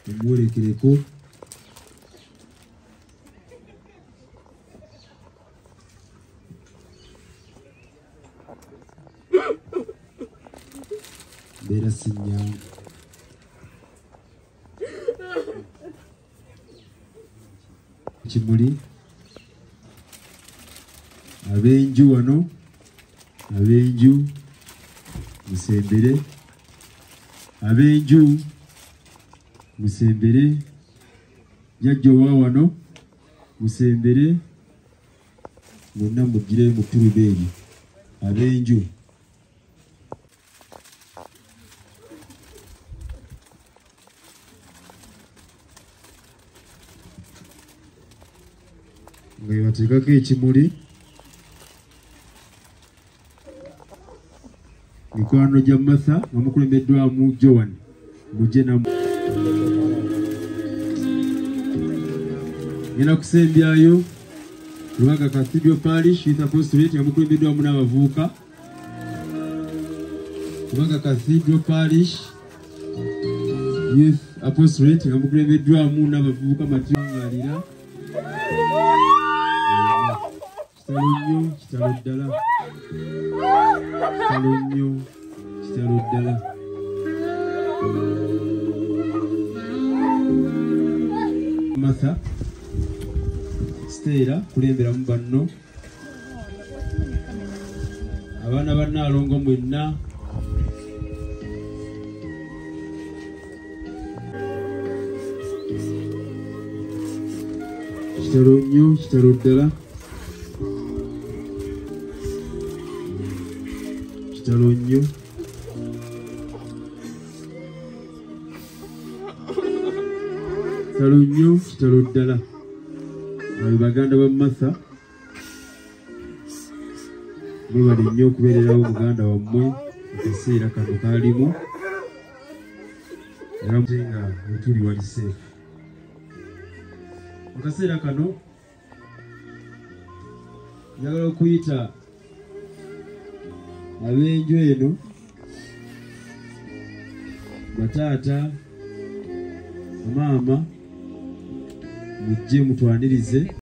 omwolekereko beera sinyangu kimuli abenju wano abenju musembere abenju musembere jajjo wa wano musembere monna mugire mutulubeeri abenju nga bateekako ekimuli mikwano gya Martha nga mukulembeddwamu Joan mujje namu ngenda kusembyayo Lubaga Cathedral Parish Youth Apostolate nga mukulembeddwamu n'abavubuka Lubaga Cathedral Parish Youth Apostolate nga mukulembeddwamu n'abavubuka matyangalira kitalo nnyo kitalo ddala kitalo nnyo kitalo ddala Martha Stella kulemberamu banno abaana bannaalongo mwenna kitalo nnyo kitalo ddala kitalo nnyo kitalo nnyo kitalo ddala abo baganda ba Martha mwebale nnyo okubeererawo muganda wammwe akaseera kano kaalimu era nga wetuli walise mu kaseera kano njagala okuyita abenju eno bataata maama mujje mutwanirize